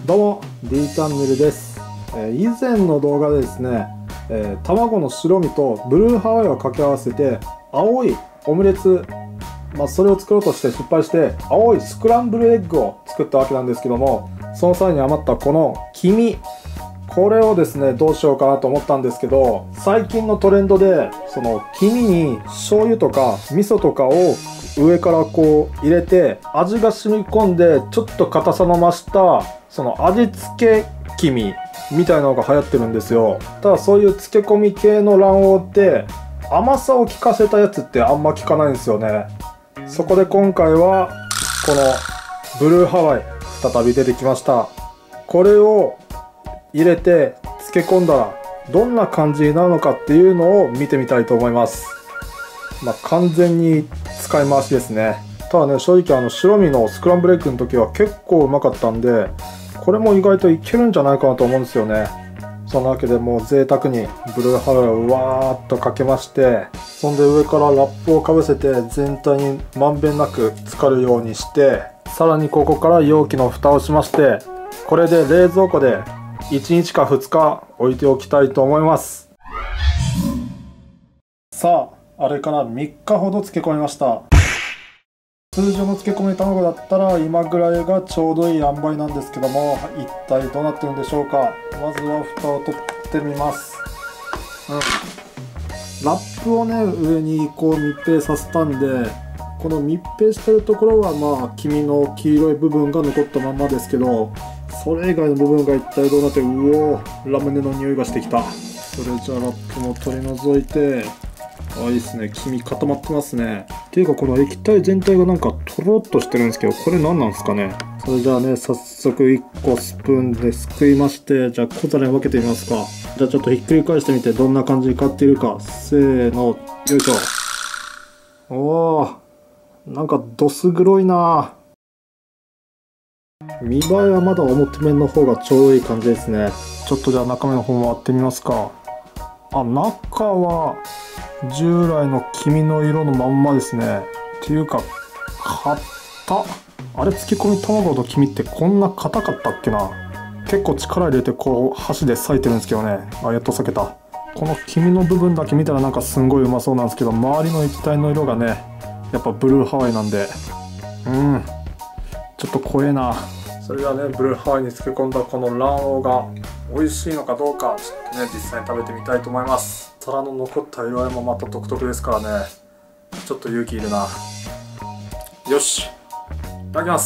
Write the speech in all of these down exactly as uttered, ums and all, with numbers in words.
どうも D チャンネルです。えー、以前の動画でですね、えー、卵の白身とブルーハワイを掛け合わせて青いオムレツ、まあ、それを作ろうとして失敗して青いスクランブルエッグを作ったわけなんですけども、その際に余ったこの黄身、これをですねどうしようかなと思ったんですけど、最近のトレンドでその黄身に醤油とか味噌とかを上からこう入れて味が染み込んでちょっと硬さの増したその味付け黄身みたいなのが流行ってるんですよ。ただそういう漬け込み系の卵黄って甘さを効かせたやつってあんま効かないんですよね。そこで今回はこのブルーハワイ再び出てきました。これを入れて漬け込んだらどんな感じになるのかっていうのを見てみたいと思います。まあ完全に使い回しですね。ただね、正直あの白身のスクランブルエッグの時は結構うまかったんで、これも意外といけるんじゃないかなと思うんですよね。そんなわけでもう贅沢にブルーハワイをわーっとかけまして、そんで上からラップをかぶせて全体にまんべんなく浸かるようにして、さらにここから容器の蓋をしまして、これで冷蔵庫でいちにちかふつか置いておきたいと思います。さあ、あれからみっかほど漬け込みました。通常の漬け込み卵だったら今ぐらいがちょうどいい塩梅なんですけども、一体どうなってるんでしょうか。まずは蓋を取ってみます。うん、ラップをね上にこう密閉させたんで、この密閉してるところはまあ黄身の黄色い部分が残ったまんまですけど、それ以外の部分が一体どうなって、うおー、ラムネの匂いがしてきた。それじゃあラップも取り除いて、あ、いいですね。黄身固まってますね。っていうかこの液体全体がなんかとろっとしてるんですけど、これ何なんですかね。それじゃあね、早速いっこスプーンですくいまして、じゃあ小皿に分けてみますか。じゃあちょっとひっくり返してみてどんな感じに変わっているか。せーの、よいしょ。おー、なんかどす黒いな。見栄えはまだ表面の方がちょうどいい感じですね。ちょっとじゃあ中身の方も割ってみますか。あ、中は従来の黄身の色のまんまですね。っていうか硬っ。あれ、漬け込み卵と黄身ってこんな硬かったっけな。結構力入れてこう箸で裂いてるんですけどね。あ、やっと裂けた。この黄身の部分だけ見たらなんかすんごいうまそうなんですけど、周りの液体の色がねやっぱブルーハワイなんで、うんちょっと怖えな。それではね、ブルーハワイに漬け込んだこの卵黄が美味しいのかどうか、ちょっとね実際に食べてみたいと思います。皿の残った色合いもまた独特ですからね、ちょっと勇気いるな。よし、いただきます。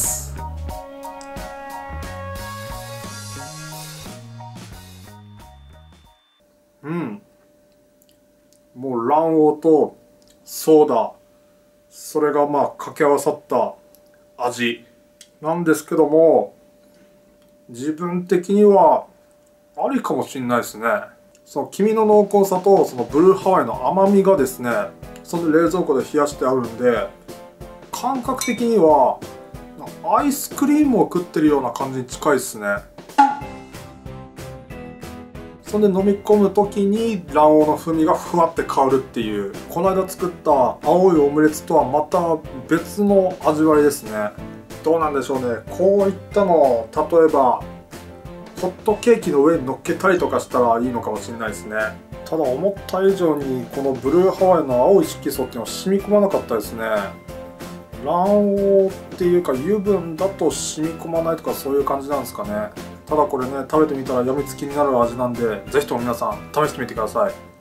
うん、もう卵黄とソーダ、それがまあ掛け合わさった味なんですけども、自分的にはありかもしれないですね。その黄身の濃厚さとそのブルーハワイの甘みがですね、その冷蔵庫で冷やしてあるんで、感覚的にはアイスクリームを食ってるような感じに近いですね。そんで飲み込む時に卵黄の風味がふわって香るっていう、この間作った青いオムレツとはまた別の味わいですね。どうなんでしょうね。こういったのを例えばホットケーキの上に乗っけたりとかしたらいいのかもしれないですね。ただ思った以上にこのブルーハワイの青い色素っていうのは染み込まなかったですね。卵黄っていうか油分だと染み込まないとかそういう感じなんですかね。ただこれね、食べてみたらやみつきになる味なんで、是非とも皆さん試してみてください。